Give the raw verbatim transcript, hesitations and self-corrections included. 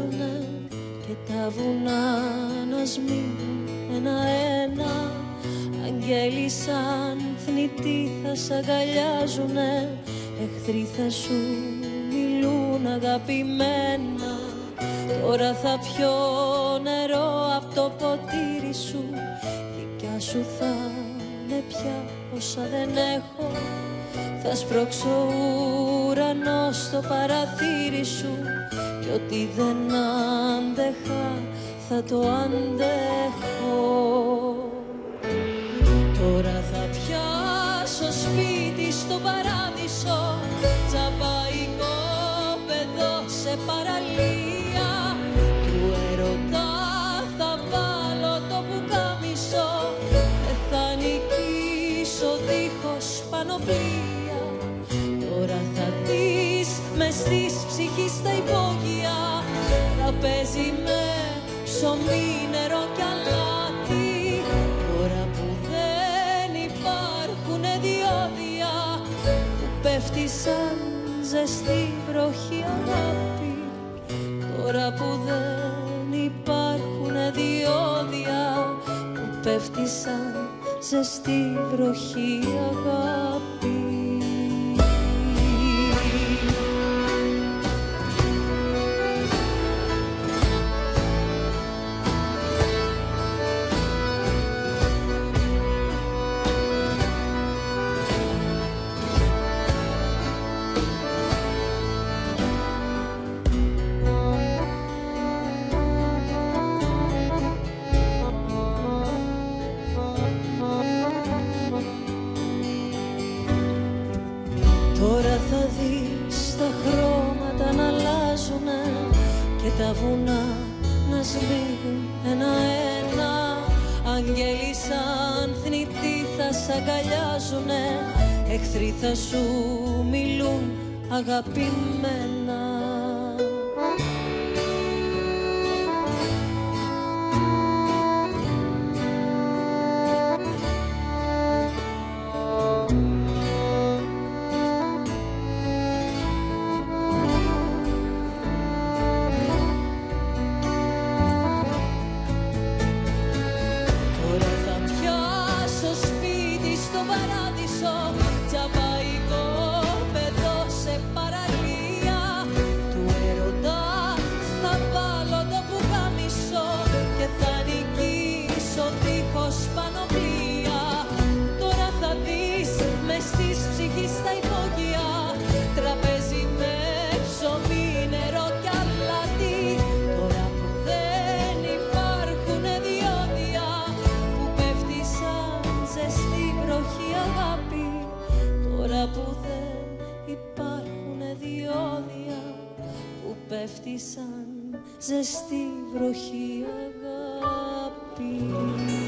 αλλάζουνε και τα βουνά να σμίγουν ένα-ένα. Αγγέλοι σαν θνητοί θα σ' αγκαλιάζουνε, εχθροί θα σου μιλούν αγαπημένα. Τώρα θα πιω νερό από το ποτήρι σου, δικιά σου θα είναι πια όσα δεν έχω. Θα σπρώξω ουρανό στο παραθύρι σου κι ό,τι δεν άντεχα θα το αντέχω. Τώρα θα πιάσω σπίτι στο παράδεισο, τσαπαϊκό παιδό σε παραλία. Του ερωτά θα βάλω το πουκάμισο και θα νικήσω δίχως πανοπλία. Τώρα θα δεις μες της ψυχής τα υπόγεια, τραπέζι με ψωμί, νερό κι αλάτι. Τώρα που δεν υπάρχουνε διόδια που πέφτει σαν ζεστή βροχή αγάπη. Τώρα που δεν υπάρχουνε διόδια που πέφτει σαν ζεστή βροχή αγάπη. Τώρα θα δεις τα χρώματα να αλλάζουνε και τα βουνά να σμίγουν ένα-ένα. Αγγέλοι σαν θνητοί θα σ' αγκαλιάζουνε, εχθροί θα σου μιλούν αγαπημένα. Που δεν υπάρχουνε διόδια που πέφτει σαν ζεστή βροχή αγάπη.